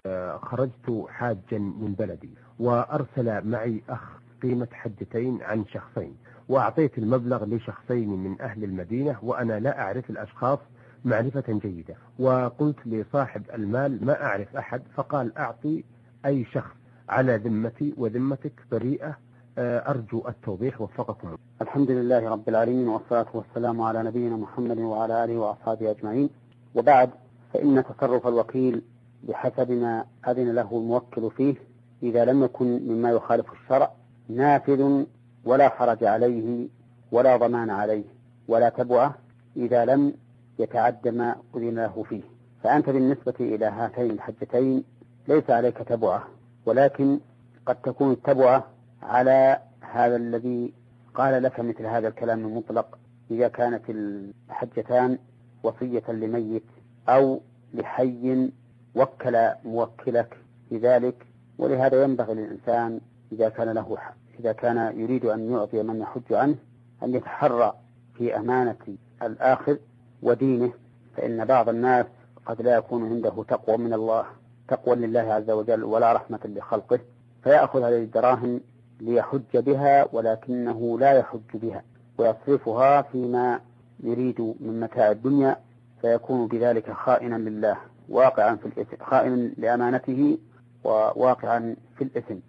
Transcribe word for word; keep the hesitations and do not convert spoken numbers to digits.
خرجت حاجا من بلدي وأرسل معي أخ قيمة حجتين عن شخصين، وأعطيت المبلغ لشخصين من أهل المدينة وأنا لا أعرف الأشخاص معرفة جيدة، وقلت لصاحب المال ما أعرف أحد، فقال أعطي أي شخص على ذمتي وذمتك بريئة، أرجو التوضيح وفقكم. الحمد لله رب العالمين، والصلاة والسلام على نبينا محمد وعلى آله وأصحابه أجمعين، وبعد، فإن تصرف الوكيل بحسب ما أذن له الموكل فيه إذا لم يكن مما يخالف الشرع نافذ ولا حرج عليه ولا ضمان عليه ولا تبعه إذا لم يتعد ما أذن له فيه. فأنت بالنسبة إلى هاتين الحجتين ليس عليك تبعه، ولكن قد تكون التبعة على هذا الذي قال لك مثل هذا الكلام المطلق إذا كانت الحجتان وصية لميت أو لحي وكل موكلك بذلك. ولهذا ينبغي للإنسان إذا كان له إذا كان يريد أن يعطي من يحج عنه أن يتحرى في أمانة الآخذ ودينه، فإن بعض الناس قد لا يكون عنده تقوى من الله تقوى لله عز وجل ولا رحمة لخلقه، فيأخذ هذه الدراهم ليحج بها ولكنه لا يحج بها ويصرفها فيما يريد من متاع الدنيا، فيكون بذلك خائنا لله واقعا في الإثم، خائنا لأمانته وواقعا في الإثم.